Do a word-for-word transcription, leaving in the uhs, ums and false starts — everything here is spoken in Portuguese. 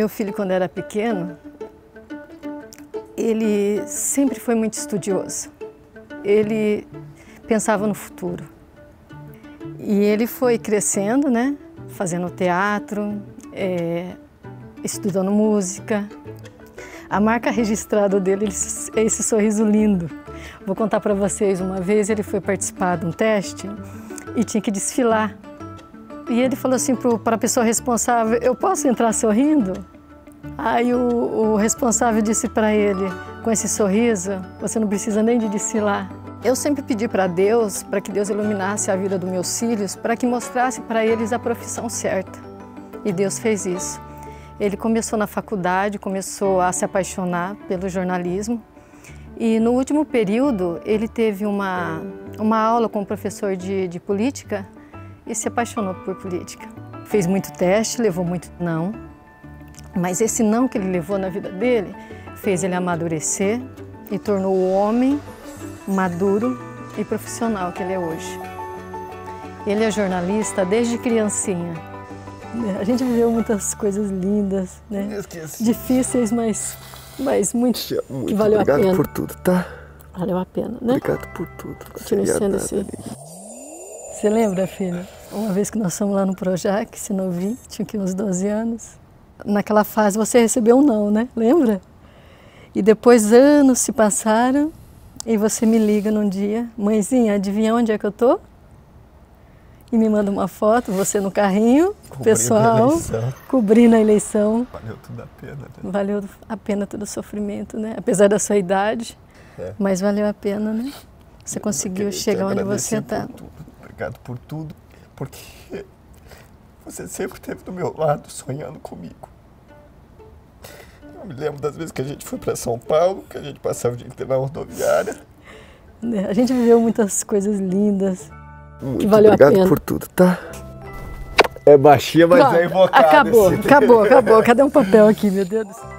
meu filho, quando era pequeno, ele sempre foi muito estudioso. Ele pensava no futuro. E ele foi crescendo, né? Fazendo teatro, é, estudando música. A marca registrada dele é esse sorriso lindo. Vou contar para vocês, uma vez ele foi participar de um teste e tinha que desfilar. E ele falou assim para a pessoa responsável, eu posso entrar sorrindo? Aí o, o responsável disse para ele, com esse sorriso, você não precisa nem de desfilar. Eu sempre pedi para Deus, para que Deus iluminasse a vida dos meus filhos, para que mostrasse para eles a profissão certa. E Deus fez isso. Ele começou na faculdade, começou a se apaixonar pelo jornalismo. E no último período, ele teve uma, uma aula com um professor de, de política e se apaixonou por política. Fez muito teste, levou muito não, mas esse não que ele levou na vida dele fez ele amadurecer e tornou o homem maduro e profissional que ele é hoje. Ele é jornalista desde criancinha. A gente viveu muitas coisas lindas, né? Difíceis, mas, mas muito, muito que valeu a pena. Obrigado por tudo, tá? Valeu a pena, né? Obrigado por tudo. Continue sendo assim. Você lembra, filha? Uma vez que nós fomos lá no Projac, se não vi, tinha aqui uns doze anos. Naquela fase você recebeu um não, né? Lembra? E depois anos se passaram e você me liga num dia, mãezinha, adivinha onde é que eu tô? E me manda uma foto, você no carrinho, o pessoal, cobrindo a eleição. Valeu tudo a pena, né? Valeu a pena todo o sofrimento, né? Apesar da sua idade, é. Mas valeu a pena, né? Você conseguiu chegar onde você está. Obrigado por tudo, porque você sempre esteve do meu lado, sonhando comigo. Eu me lembro das vezes que a gente foi para São Paulo, que a gente passava o dia inteiro na rodoviária. A gente viveu muitas coisas lindas. Muito que valeu obrigado a pena. por tudo, tá? É baixinha, mas Pronto, é invocada. Acabou, acabou, acabou. Cadê um papel aqui, meu Deus do céu?